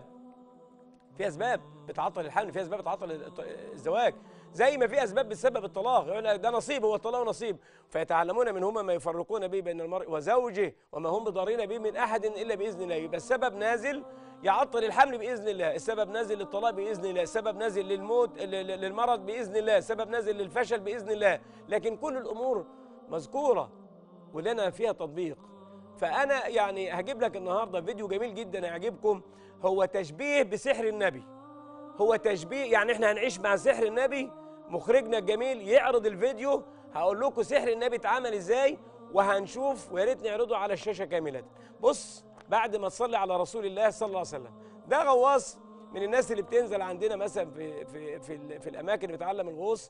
في اسباب بتعطل الحمل، في اسباب بتعطل الزواج، زي ما في اسباب بتسبب الطلاق. يعني ده نصيب، هو الطلاق نصيب. فيتعلمون منهما ما يفرقون به بين المرء وزوجه وما هم بضارين به من احد الا باذن الله. يبقى السبب نازل يعطل الحمل باذن الله، السبب نازل للطلاق باذن الله، السبب نازل للموت للمرض باذن الله، السبب نازل للفشل باذن الله. لكن كل الامور مذكوره ولنا فيها تطبيق. فانا يعني هجيب لك النهارده فيديو جميل جدا يعجبكم، هو تشبيه بسحر النبي. هو تشبيه، يعني احنا هنعيش مع سحر النبي. مخرجنا الجميل يعرض الفيديو، هقول لكم سحر النبي اتعمل ازاي وهنشوف، ويا ريت نعرضه على الشاشه كامله. بص، بعد ما تصلي على رسول الله صلى الله عليه وسلم، ده غواص من الناس اللي بتنزل عندنا مثلا في في في, في الاماكن اللي بتعلم الغوص،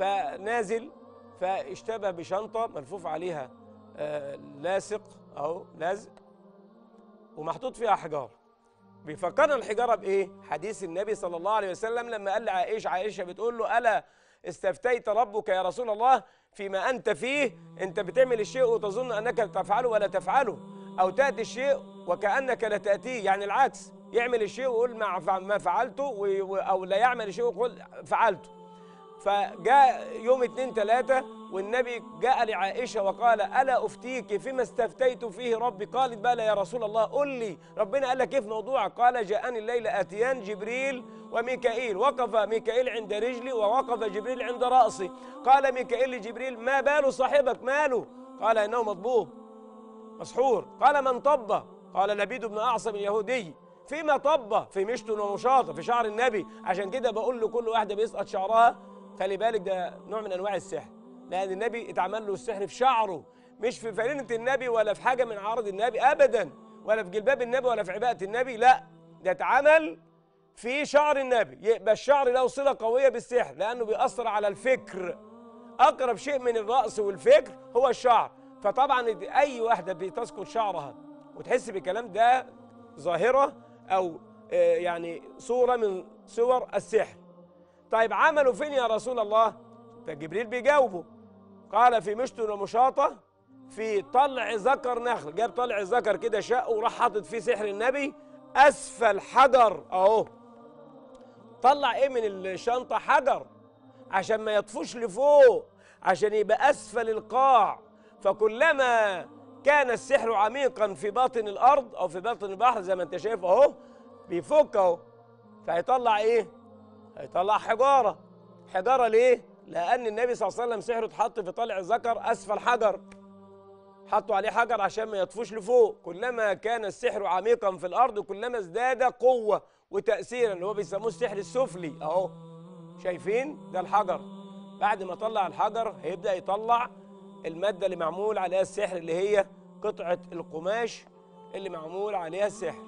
فنازل فاشتبه بشنطه ملفوف عليها آه لاصق اهو لزق ومحطوط فيها حجار. بيفكرنا الحجاره بايه؟ حديث النبي صلى الله عليه وسلم لما قال لعائشه، عائشه بتقول له الا استفتيت ربك يا رسول الله فيما انت فيه؟ انت بتعمل الشيء وتظن انك تفعله ولا تفعله، او تاتي الشيء وكانك لا تاتيه، يعني العكس، يعمل الشيء ويقول ما فعلته، او لا يعمل الشيء ويقول فعلته. فجاء يوم اتنين تلاتة والنبي جاء لعائشة وقال ألا أفتيك فيما استفتيت فيه ربي؟ قالت بلى يا رسول الله، قل لي ربنا قال لك كيف موضوعك؟ قال جاءني الليل آتيان جبريل وميكائيل، وقف ميكائيل عند رجلي ووقف جبريل عند رأسي. قال ميكائيل لجبريل ما بال صاحبك، ماله؟ قال إنه مطبوب مسحور. قال من طب؟ قال لبيد بن أعصم اليهودي. فيما طب؟ في مشط ومشاطة في شعر النبي. عشان كده بقول لكل واحدة بيسقط شعرها خلي بالك، ده نوع من انواع السحر، لان النبي اتعمل له السحر في شعره، مش في فانلة النبي ولا في حاجه من عرض النبي ابدا، ولا في جلباب النبي ولا في عباءه النبي، لا ده اتعمل في شعر النبي. يبقى الشعر له صله قويه بالسحر لانه بيأثر على الفكر. اقرب شيء من الراس والفكر هو الشعر. فطبعا اي واحده بتسقط شعرها وتحس بالكلام ده ظاهره او يعني صوره من صور السحر. طيب عملوا فين يا رسول الله؟ فجبريل بيجاوبه، قال في مشط ومشاطة في طلع ذكر نخل. جاب طلع ذكر كده شقه وراح حاطط فيه سحر النبي اسفل حجر اهو. طلع ايه من الشنطة؟ حجر، عشان ما يطفوش لفوق، عشان يبقى اسفل القاع. فكلما كان السحر عميقا في باطن الارض او في باطن البحر زي ما انت شايف اهو بيفك اهو، فهيطلع ايه؟ هيطلع حجارة. حجارة ليه؟ لأن النبي صلى الله عليه وسلم سحره اتحط في طلع الذكر أسفل حجر، حطوا عليه حجر عشان ما يطفوش لفوق. كلما كان السحر عميقا في الأرض كلما ازداد قوة وتأثيرا، اللي هو بيسموه السحر السفلي أهو. شايفين؟ ده الحجر. بعد ما طلع الحجر هيبدأ يطلع المادة اللي معمول عليها السحر، اللي هي قطعة القماش اللي معمول عليها السحر.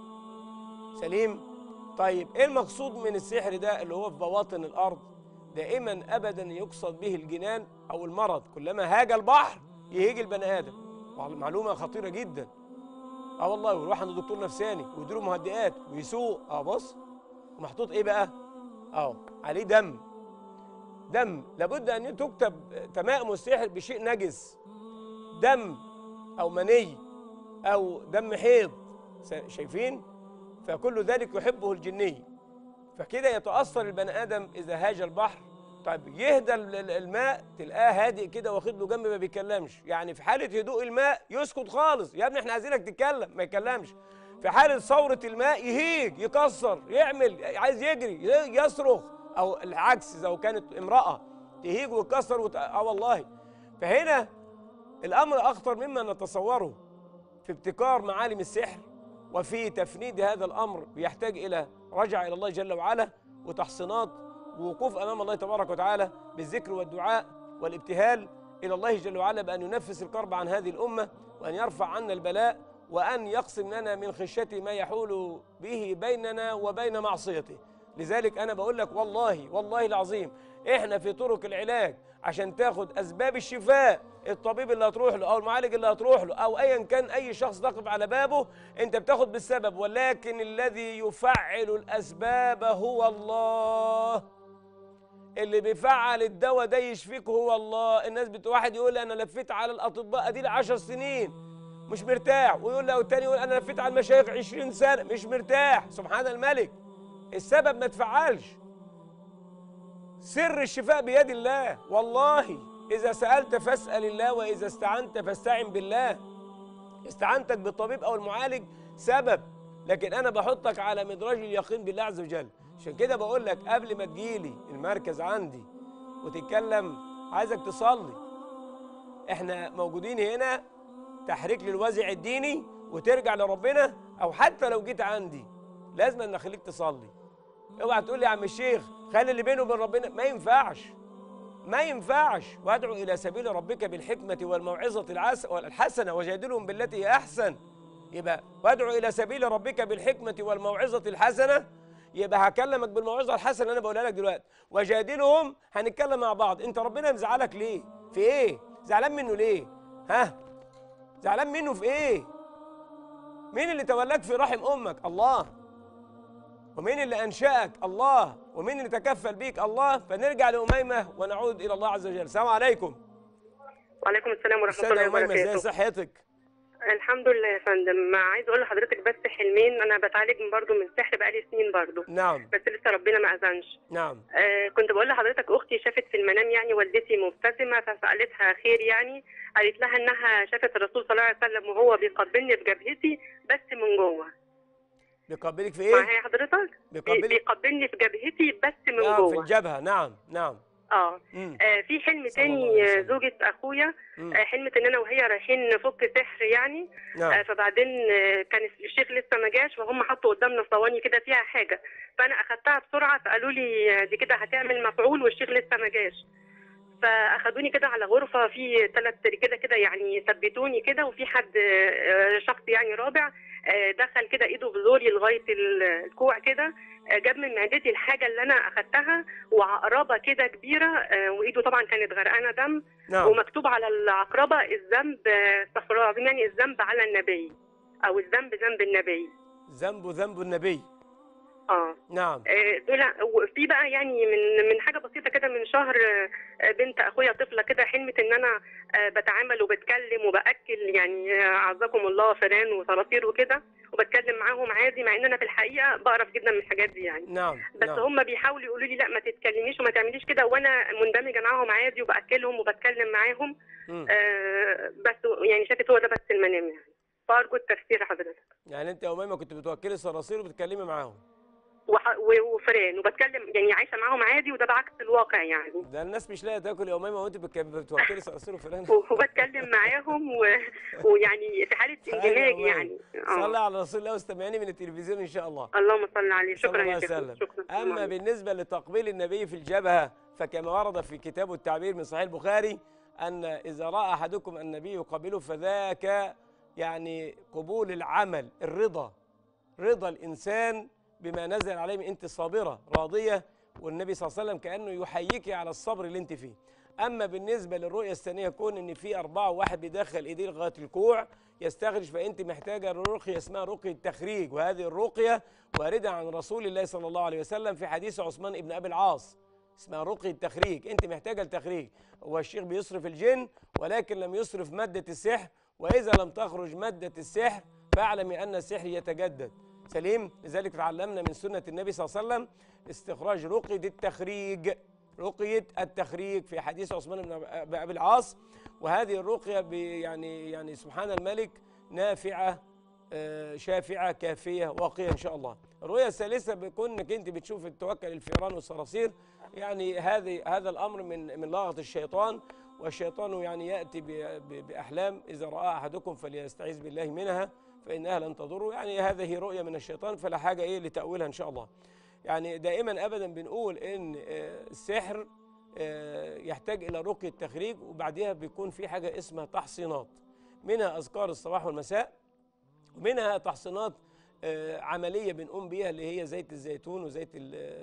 سليم؟ طيب ايه المقصود من السحر ده اللي هو في بواطن الارض؟ دائما ابدا يقصد به الجنان او المرض. كلما هاج البحر يهيج البني ادم. معلومه خطيره جدا. اه والله، ويروح عند دكتور نفساني ويديله مهدئات ويسوق. اه بص محطوط ايه بقى؟ اهو عليه دم. دم لابد ان تكتب تمائم السحر بشيء نجس، دم او مني او دم حيض، شايفين؟ فكل ذلك يحبه الجني، فكده يتأثر البني آدم إذا هاج البحر. طيب يهدى الماء تلقاه هادئ كده واخد له جنب ما بيتكلمش، يعني في حالة هدوء الماء يسكت خالص، يا ابني احنا عايزينك تتكلم ما يتكلمش. في حالة ثورة الماء يهيج يكسر يعمل عايز يجري يصرخ، أو العكس إذا كانت امرأة تهيج وتكسر وت... اه والله. فهنا الأمر أخطر مما نتصوره في ابتكار معالم السحر، وفي تفنيد هذا الأمر بيحتاج إلى رجع إلى الله جل وعلا وتحصينات ووقوف أمام الله تبارك وتعالى بالذكر والدعاء والابتهال إلى الله جل وعلا بأن ينفس الكرب عن هذه الأمة، وأن يرفع عنا البلاء، وأن يقسم لنا من خشيته ما يحول به بيننا وبين معصيته. لذلك أنا بقول لك والله والله العظيم إحنا في طرق العلاج عشان تاخد أسباب الشفاء، الطبيب اللي هتروح له أو المعالج اللي هتروح له أو أيا كان أي شخص تقف على بابه أنت بتاخد بالسبب، ولكن الذي يفعل الأسباب هو الله. اللي بيفعل الدواء ده يشفيك هو الله. الناس بتواحد يقول أنا لفيت على الأطباء أدي لي عشر سنين مش مرتاح، ويقول له التاني يقول أنا لفيت على المشايخ عشرين سنة مش مرتاح. سبحان الملك، السبب ما تفعلش. سر الشفاء بيد الله والله. إذا سألت فاسأل الله، وإذا استعنت فاستعن بالله. استعنتك بالطبيب أو المعالج سبب، لكن أنا بحطك على مدراج اليقين بالله عز وجل. عشان كده بقول لك قبل ما تجيلي المركز عندي وتتكلم عايزك تصلي. احنا موجودين هنا تحريك للوازع الديني وترجع لربنا، أو حتى لو جيت عندي لازم أن أخليك تصلي. اوعى تقول لي يا عم الشيخ خلي اللي بينه وبين ربنا، ما ينفعش ما ينفعش. وادعو إلى سبيل ربك بالحكمة والموعظة الحسنة وجادلهم بالتي هي أحسن. يبقى وادعو إلى سبيل ربك بالحكمة والموعظة الحسنة، يبقى هكلمك بالموعظة الحسنة اللي أنا بقولها لك دلوقتي، وجادلهم هنتكلم مع بعض. أنت ربنا مزعلك ليه؟ في إيه؟ زعلان منه ليه؟ ها؟ زعلان منه في إيه؟ مين اللي تولاك في رحم أمك؟ الله. ومين اللي أنشأك؟ الله. ومين اللي تكفل بيك؟ الله. فنرجع لأميمة ونعود إلى الله عز وجل. السلام عليكم. وعليكم السلام ورحمة الله وبركاته. أميمة، إزاي صحتك؟ الحمد لله يا فندم. عايز أقول لحضرتك بس حلمين، أنا بتعالج برضه من سحر بقالي سنين برضه. نعم. بس لسه ربنا ما أذنش. نعم. آه كنت بقول لحضرتك أختي شافت في المنام يعني والدتي مبتسمة، فسألتها خير يعني، قالت لها إنها شافت الرسول صلى الله عليه وسلم وهو بيقبلني في جبهتي بس من جوه. بيقبلك في ايه؟ معايا حضرتك؟ بيقبلك بيقبلني في جبهتي بس من آه جوه. في الجبهة. نعم نعم. اه, آه في حلم تاني زوجة اخويا، آه حلمت ان انا وهي رايحين نفك سحر يعني. نعم. آه فبعدين آه كان الشيخ لسه ما جاش، فهم حطوا قدامنا صواني كده فيها حاجه، فانا اخدتها بسرعه فقالوا لي دي كده هتعمل مفعول والشيخ لسه ما جاش. فاخدوني كده على غرفه في ثلاث كده كده يعني ثبتوني كده، وفي حد آه شخص يعني رابع آه دخل كده ايده في زوري لغايه الكوع كده، جاب من معدتي الحاجه اللي انا اخدتها وعقربه كده كبيره، وايده طبعا كانت غرقانه دم. نعم. ومكتوب على العقربه الذنب استغفر الله العظيم يعني الذنب على النبي، او الذنب ذنب النبي. ذنب ذنب النبي. اه نعم. دول. وفي بقى يعني من من حاجه بسيطه كده من شهر، بنت اخويا طفله كده حلمت ان انا بتعامل وبتكلم وباكل يعني عزكم الله فئران وصراصير وكده، وبتكلم معاهم عادي، مع ان انا في الحقيقه بقرف جدا من الحاجات دي يعني. نعم. بس نعم. هم بيحاولوا يقولوا لي لا ما تتكلميش وما تعمليش كده، وانا مندمجه معاهم عادي وباكلهم وبتكلم معاهم. آه بس يعني شافت هو ده بس المنام يعني، فارجو التفسير حضرتك. يعني انت يا اميمه كنت بتوكلي صراصير وبتتكلمي معاهم وفئران وبتكلم يعني عايشه معاهم عادي، وده بعكس الواقع يعني. ده الناس مش لاقيه تاكل يا اميمه وانت بتوكلي صراصير وفئران وبتكلم معاهم و... ويعني في حاله اندماج يعني. صلي على رسول الله واستمعيني من التلفزيون ان شاء الله. اللهم صل عليه. شكرا يا شيخ. شكرا. اما بالنسبه لتقبيل النبي في الجبهه فكما ورد في كتاب التعبير من صحيح البخاري ان اذا راى احدكم النبي يقبله فذاك يعني قبول العمل، الرضا، رضا الانسان بما نزل عليه. انت صابره راضيه، والنبي صلى الله عليه وسلم كانه يحييك على الصبر اللي انت فيه. اما بالنسبه للرؤيه الثانيه كون ان في اربعه وواحد بيدخل ايديه لغايه الكوع يستخرج، فانت محتاجه رقيه اسمها رقيه تخريج، وهذه الرقيه وارده عن رسول الله صلى الله عليه وسلم في حديث عثمان بن ابي العاص، اسمها رقيه تخريج، انت محتاجه التخريج. هو الشيخ بيصرف الجن ولكن لم يصرف ماده السحر، واذا لم تخرج ماده السحر فاعلمي ان السحر يتجدد. سليم؟ لذلك تعلمنا من سنه النبي صلى الله عليه وسلم استخراج رقيه التخريج، رقيه التخريج في حديث عثمان بن ابي العاص. وهذه الرقيه يعني يعني سبحان الملك نافعه شافعه كافيه واقيه ان شاء الله. الرؤيه الثالثه بيكون انك انت بتشوف توكل الفئران والصراصير، يعني هذه هذا الامر من من لغه الشيطان، والشيطان يعني ياتي باحلام اذا راى احدكم فليستعيذ بالله منها فانها لن تضره، يعني هذه رؤيه من الشيطان فلا حاجه ايه لتاويلها ان شاء الله. يعني دائما ابدا بنقول ان السحر يحتاج الى رقيه تخريج، وبعدها بيكون في حاجه اسمها تحصينات، منها اذكار الصباح والمساء، ومنها تحصينات عمليه بنقوم بيها اللي هي زيت الزيتون وزيت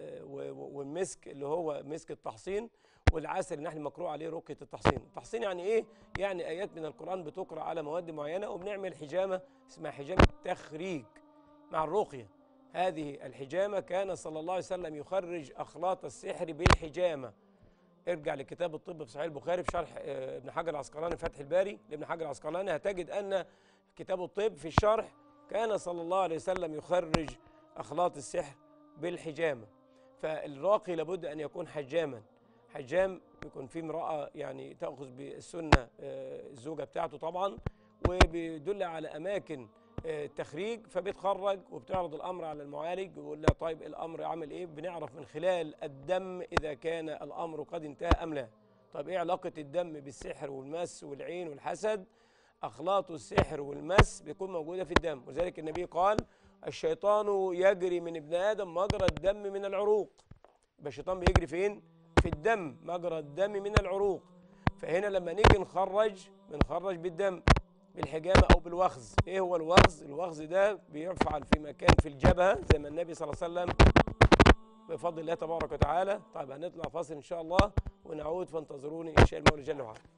والمسك اللي هو مسك التحصين، والعسل النحل مقروء عليه رقيه التحصين. التحصين يعني ايه؟ يعني ايات من القران بتقرا على مواد معينه، وبنعمل حجامه اسمها حجامه تخريج مع الرقيه. هذه الحجامه كان صلى الله عليه وسلم يخرج اخلاط السحر بالحجامه. ارجع لكتاب الطب في صحيح البخاري في شرح ابن حجر العسقلاني فتح الباري لابن حجر العسقلاني، هتجد ان كتاب الطب في الشرح كان صلى الله عليه وسلم يخرج اخلاط السحر بالحجامه. فالراقي لابد ان يكون حجاما، حجام يكون فيه امراه يعني تاخذ بالسنه الزوجه بتاعته طبعا، وبيدل على اماكن تخريج، فبتخرج وبتعرض الامر على المعالج ويقول لها طيب الامر عامل ايه؟ بنعرف من خلال الدم اذا كان الامر قد انتهى ام لا. طيب ايه علاقه الدم بالسحر والمس والعين والحسد؟ اخلاط السحر والمس بيكون موجوده في الدم، ولذلك النبي قال الشيطان يجري من ابن ادم مجرى الدم من العروق. يبقى الشيطان بيجري فين؟ في الدم، مجرى الدم من العروق. فهنا لما نيجي نخرج بنخرج بالدم بالحجامه او بالوخز. ايه هو الوخز؟ الوخز ده بيفعل في مكان في الجبهه زي ما النبي صلى الله عليه وسلم بفضل الله تبارك وتعالى. طيب هنطلع فاصل ان شاء الله ونعود، فانتظروني ان شاء المولى جل وعلا.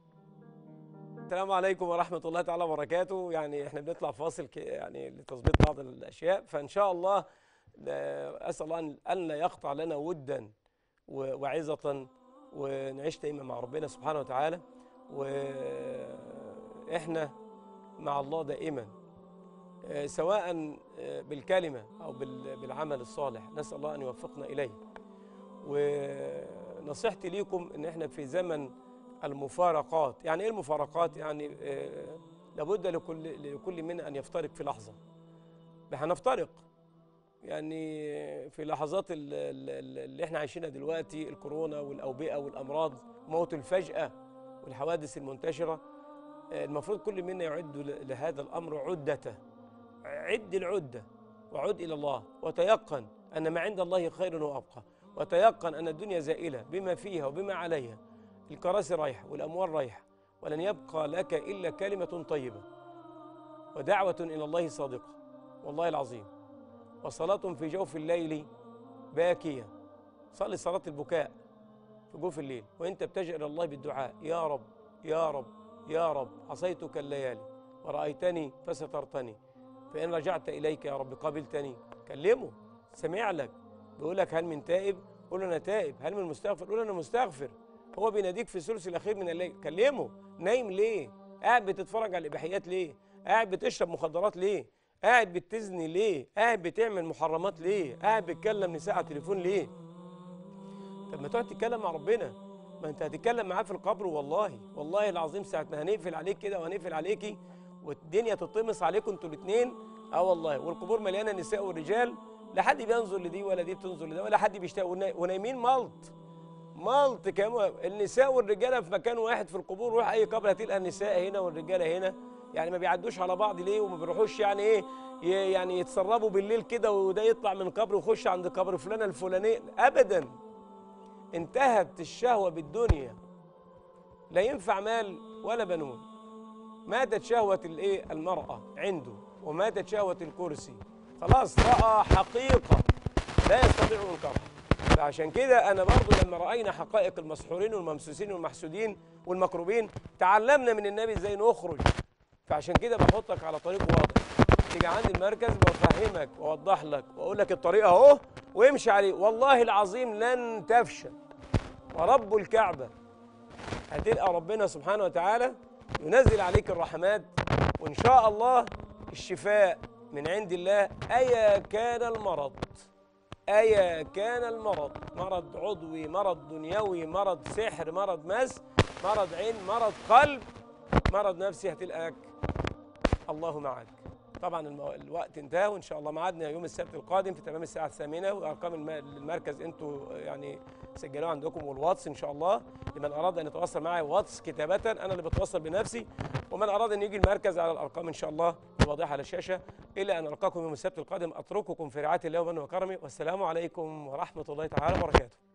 السلام عليكم ورحمه الله تعالى وبركاته. يعني احنا بنطلع فاصل يعني لتظبيط بعض الاشياء، فان شاء الله اسال الله ان لا يقطع لنا ودا وعظه، ونعيش دايما مع ربنا سبحانه وتعالى، واحنا مع الله دائما سواء بالكلمه او بالعمل الصالح، نسال الله ان يوفقنا اليه. ونصيحتي ليكم ان احنا في زمن المفارقات. يعني ايه المفارقات؟ يعني آه لابد لكل لكل منا ان يفترق في لحظه. هنفترق يعني في لحظات اللي احنا عايشينها دلوقتي، الكورونا والاوبئه والامراض، موت الفجأه والحوادث المنتشره. آه المفروض كل منا يعد لهذا الامر عدته. عد العده وعد الى الله، وتيقن ان ما عند الله خير وابقى، وتيقن ان الدنيا زائله بما فيها وبما عليها. الكراسي رايحة والأموال رايحة، ولن يبقى لك إلا كلمة طيبة ودعوة إلى الله صادقة والله العظيم، وصلاة في جوف الليل باكية. صلي صلاة البكاء في جوف الليل وأنت بتجأ إلى الله بالدعاء: يا رب يا رب يا رب عصيتك الليالي ورأيتني فسترتني، فإن رجعت إليك يا رب قبلتني. كلمه، سمع لك، بيقول لك هل من تائب؟ قول أنا تائب. هل من مستغفر؟ قول أنا مستغفر. هو بيناديك في الثلث الاخير من الليل، كلمه. نايم ليه؟ قاعد بتتفرج على الاباحيات ليه؟ قاعد بتشرب مخدرات ليه؟ قاعد بتزني ليه؟ قاعد بتعمل محرمات ليه؟ قاعد بتكلم نساء على التليفون ليه؟ طب ما تقعد تتكلم مع ربنا، ما انت هتتكلم معاه في القبر. والله والله العظيم ساعه ما هنقفل عليك كده وهنقفل عليكي والدنيا تطمس عليكم انتوا الاثنين، اه والله، والقبور مليانه نساء ورجال، لا حد بينظر لدي ولا دي بتنظر لده ولا حد بيشتاق، ونايمين ملط ملط كمان، النساء والرجاله في مكان واحد في القبور. روح اي قبر هتلقى النساء هنا والرجاله هنا. يعني ما بيعدوش على بعض ليه؟ وما بيروحوش يعني ايه يعني يتسربوا بالليل كده وده يطلع من قبر ويخش عند قبر فلانه الفلانيه؟ ابدا. انتهت الشهوه بالدنيا، لا ينفع مال ولا بنون. ماتت شهوه الايه؟ المراه عنده، وماتت شهوه الكرسي. خلاص راى حقيقه لا يستطيع انكارها. فعشان كده أنا برضو لما رأينا حقائق المسحورين والممسوسين والمحسودين والمكروبين تعلمنا من النبي ازاي نخرج. فعشان كده بحطك على طريق واضح. تيجي عندي المركز بفهمك واوضح لك واقول لك الطريق اهو وامشي عليه، والله العظيم لن تفشل. ورب الكعبة هتلقى ربنا سبحانه وتعالى ينزل عليك الرحمات، وإن شاء الله الشفاء من عند الله أيا كان المرض. أيا كان المرض، مرض عضوي، مرض دنيوي، مرض سحر، مرض مس، مرض عين، مرض قلب، مرض نفسي، هتلقاك الله معك. طبعا المو... الوقت انتهى، وان شاء الله ميعادنا يوم السبت القادم في تمام الساعه الثامنه، وارقام الم... المركز انتوا يعني سجلوها عندكم، والواتس ان شاء الله لمن اراد ان يتواصل معي واتس كتابه، انا اللي بتواصل بنفسي، ومن اراد ان يجي المركز على الارقام ان شاء الله الواضحه على الشاشه. الى ان القاكم يوم السبت القادم اترككم في رعايه الله ومنه وكرمه، والسلام عليكم ورحمه الله تعالى وبركاته.